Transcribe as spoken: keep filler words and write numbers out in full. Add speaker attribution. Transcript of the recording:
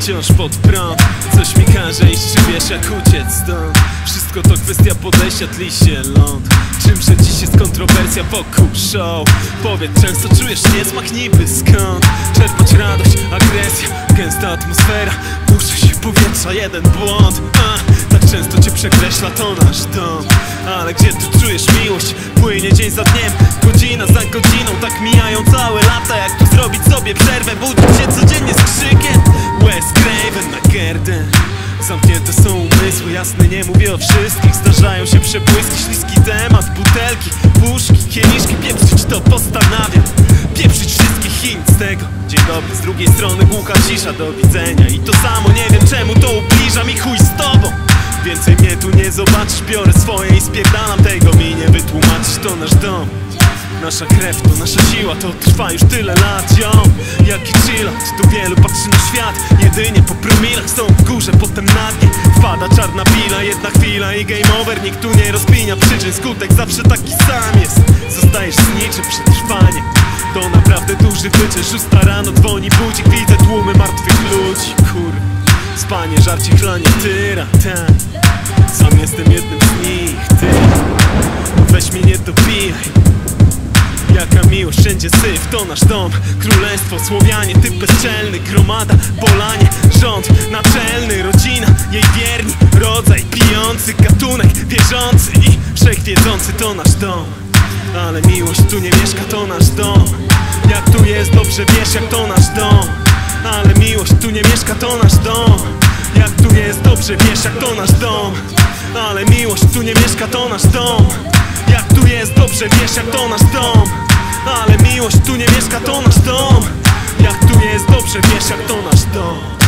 Speaker 1: wciąż pod prąd. Coś mi każe iść, czy wiesz jak uciec stąd. Wszystko to kwestia podejścia, tli się ląd. Czymże dziś jest kontrowersja wokół show? Powiedz, często czujesz niesmak niby skąd? Czerpać radość, agresja, gęsta atmosfera, puszczać powietrza, jeden błąd. A, tak często cię przekreśla to nasz dom. Ale gdzie tu czujesz miłość? Płynie dzień za dniem, godzina za godziną. Tak mijają całe lata, jak tu zrobić sobie przerwę? Budzić się codziennie z krzykiem Wes Craven na Gerden. Zamknięte są umysły, jasne, nie mówię o wszystkich. Zdarzają się przebłyski, śliski temat, butelki, puszki, kieliszki. Pieprzyć to postanawiam, pieprzyć wszystkich i nic z tego. Dzień dobry, z drugiej strony głucha cisza, do widzenia. I to samo, nie wiem czemu to ubliża mi, chuj z tobą. Więcej mnie tu nie zobaczysz, biorę swoje i spierdalam. Tego mi nie wytłumaczysz, to nasz dom. Nasza krew to nasza siła, to trwa już tyle lat, ziom. Jaki chillout, tu wielu patrzy na świat jedynie po promilach, są w górze, potem na dnie wpada czarna pila, jedna chwila i game over. Nikt tu nie rozkminia przyczyn, skutek zawsze taki sam jest. Zostajesz z niczym, przetrwanie to naprawdę duży wyczyn. Szósta rano dzwoni budzik, widzę tłumy martwych ludzi. Kur... spanie, żarcie, chlanie, tyra, ten. Sam jestem jednym z nich, ty. Weź mnie, nie dobijaj. Jaka miłość, wszędzie syf, to nasz dom. Królestwo, Słowianie, typ bezczelny. Gromada, polanie, rząd naczelny. Rodzina, jej wierni, rodzaj pijący, gatunek wierzący i wszechwiedzący, to nasz dom. Ale miłość tu nie mieszka, to nasz dom. Jak tu jest dobrze, wiesz jak to nasz dom. Ale miłość tu nie mieszka, to nasz dom. Jak tu jest dobrze, wiesz jak to nasz dom. Ale miłość tu nie mieszka, to nasz dom. Jak tu jest dobrze, wiesz jak to nasz dom. Ale miłość tu nie mieszka, to nasz dom. Jak tu jest dobrze, wiesz jak to nasz dom.